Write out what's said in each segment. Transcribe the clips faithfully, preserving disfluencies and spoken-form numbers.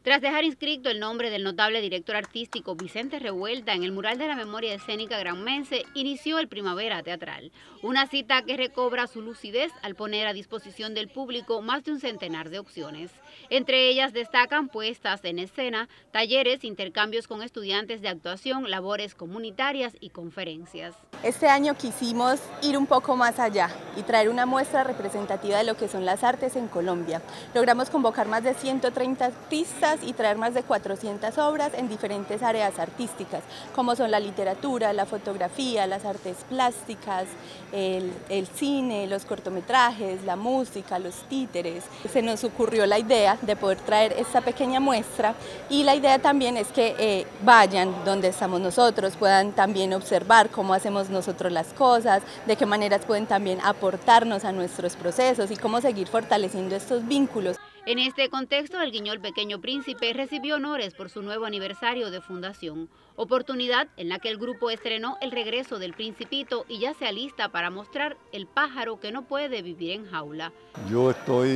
Tras dejar inscrito el nombre del notable director artístico Vicente Revuelta en el mural de la memoria escénica granmense, inició el Primavera Teatral, una cita que recobra su lucidez al poner a disposición del público más de un centenar de opciones. Entre ellas destacan puestas en escena, talleres, intercambios con estudiantes de actuación, labores comunitarias y conferencias. Este año quisimos ir un poco más allá y traer una muestra representativa de lo que son las artes en Colombia. Logramos convocar más de ciento treinta artistas y traer más de cuatrocientas obras en diferentes áreas artísticas, como son la literatura, la fotografía, las artes plásticas, el, el cine, los cortometrajes, la música, los títeres. Se nos ocurrió la idea de poder traer esta pequeña muestra y la idea también es que eh, vayan donde estamos nosotros, puedan también observar cómo hacemos nosotros las cosas, de qué maneras pueden también aportarnos a nuestros procesos y cómo seguir fortaleciendo estos vínculos. En este contexto, el Guiñol Pequeño Príncipe recibió honores por su nuevo aniversario de fundación, oportunidad en la que el grupo estrenó el regreso del Principito y ya se alista para mostrar el pájaro que no puede vivir en jaula. Yo estoy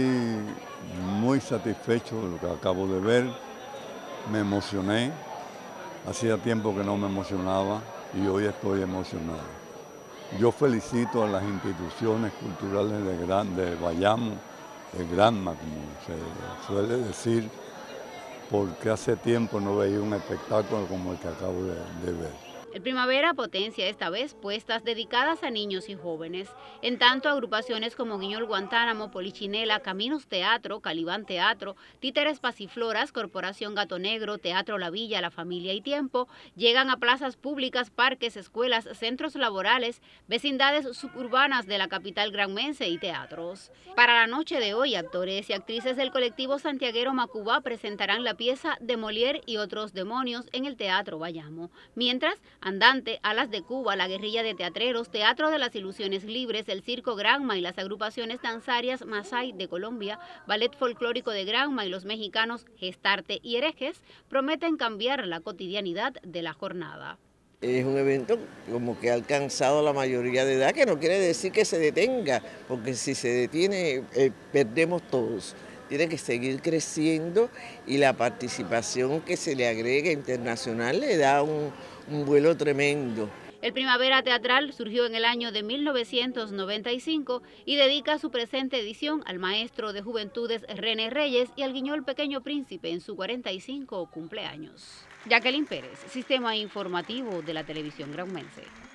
muy satisfecho de lo que acabo de ver, me emocioné, hacía tiempo que no me emocionaba y hoy estoy emocionado. Yo felicito a las instituciones culturales de, Gran, de Bayamo, de Granma, como se suele decir, porque hace tiempo no veía un espectáculo como el que acabo de, de ver. El Primavera potencia esta vez puestas dedicadas a niños y jóvenes. En tanto, agrupaciones como Guiñol Guantánamo, Polichinela, Caminos Teatro, Calibán Teatro, Títeres Pasifloras, Corporación Gato Negro, Teatro La Villa, La Familia y Tiempo, llegan a plazas públicas, parques, escuelas, centros laborales, vecindades suburbanas de la capital granmense y teatros. Para la noche de hoy, actores y actrices del colectivo santiaguero Macubá presentarán la pieza de Molière y otros demonios en el Teatro Bayamo. Mientras, Andante, Alas de Cuba, la Guerrilla de Teatreros, Teatro de las Ilusiones Libres, el Circo Granma y las agrupaciones danzarias Masái de Colombia, Ballet Folclórico de Granma y los mexicanos Gestarte y Herejes prometen cambiar la cotidianidad de la jornada. Es un evento como que ha alcanzado la mayoría de edad, que no quiere decir que se detenga, porque si se detiene eh, perdemos todos. Tiene que seguir creciendo y la participación que se le agrega internacional le da un, un vuelo tremendo. El Primavera Teatral surgió en el año de mil novecientos noventa y cinco y dedica su presente edición al maestro de juventudes René Reyes y al Guiñol Pequeño Príncipe en su cuarenta y cinco cumpleaños. Jacqueline Pérez, Sistema Informativo de la Televisión Granmense.